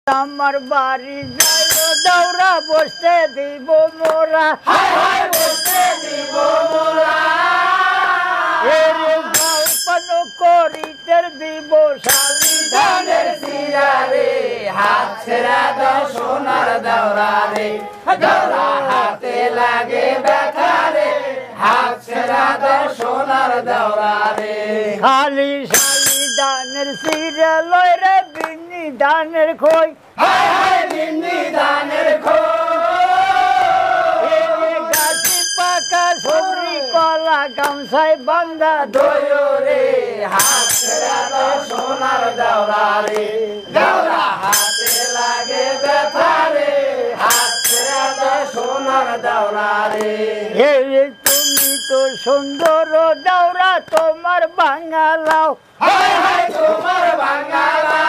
আমার বাড়ি যাইও দৌড়া বসতে দিব মোরা বসতে দিব মোরা এর গল্পন করিতে দিব শালি ধানের শিরা রে হাত ছেড়া দাও সোনার দৌড়া রে দৌড়া হাতে লাগে ব্যথা রে হাত ছেড়া দাও সোনার দৌড়া রে খালি শালি দানের শিরা লয় রে বিনি দানের খই বিন্দি ধানের খোল গাছি পাকা সবরি কলা গামছায় বান্ধা দোয় রে হাত ছেড়া দাও সোনার দৌড়া রে দৌড়া হাতে লাগে ব্যথা রে হাত ছেড়া দাও সোনার দৌড়া রে হে তুমি তো সুন্দর দৌড়া তোমার বাঙালাও তোমার বাঙালা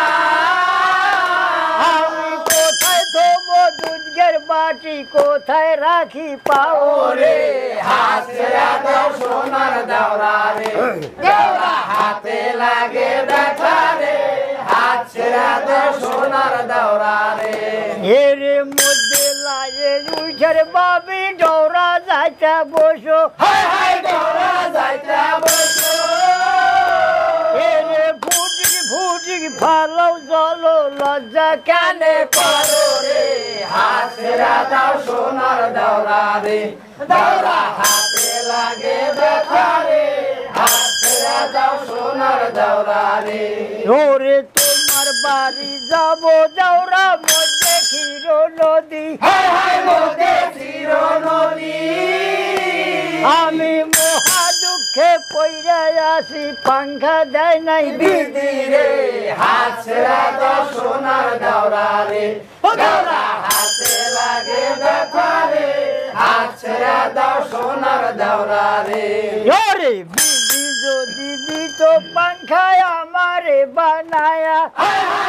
আমি কোথায় থবো দুধের বাটি কোথায় রাখি পাও ওরে হাত ছেড়া দাও সোনার দৌড়া রে দৌড়া হাতে লাগে ব্যথা রে হাত ছেড়া দাও সোনার দৌড়া রে এর মধ্যে লাগে উঠের বাবি দৌড়া যাইতে বসো দৌড়া যাইতে বসো এর ফুটিক ফুটিক ফালো জলো লজ্জা কানে করো রে হাত ছেড়া দাও সোনার দৌড়া রে দৌড়া হাতে লাগে ব্যথা রে হাত ছেড়া দাও সোনার দৌড়া রে ওরে তোমার বাড়ি যাব দৌড়া মধ্যে ক্ষীর নদী মধ্যে চির নদী আমি মহা দুঃখে পইরা আসি পাংখা দেয় নাই বিধি রে হাত ছেড়া দাও সোনার দৌড়া রে দৌড়া হাতে লাগে ব্যথা রে হাত ছেড়া দাও সোনার দৌড়া রে ওরে বিধি যদি দিত পাংখায় আমারে বানায়া